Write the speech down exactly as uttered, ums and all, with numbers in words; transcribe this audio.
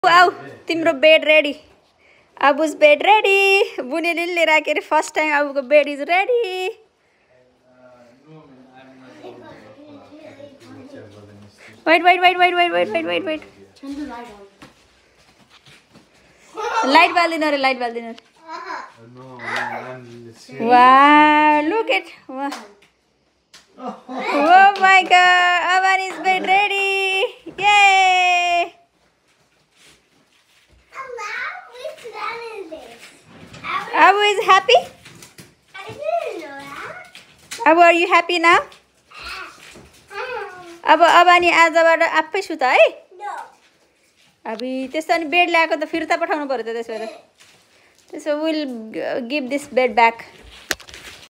आऊ तिम्रो bed ready अबुज बेड रेडी बुनेलीले राखेर फर्स्ट टाइम अबुको bed is ready wait wait wait wait wait wait wait wait wait light बाल्दिन रे लाइट बाल्दिन वाह लुक इट वाह oh my god Avani's bed ready yay Abu is happy? I didn't know that. Abu, are you happy now? अब Avani आजबाट आफै सुत है? No. अबि त्यसो अनि बेड ल्याएको त फिर्ता पठाउनु पर्यो त त्यसो भए त्यसो will give this bed back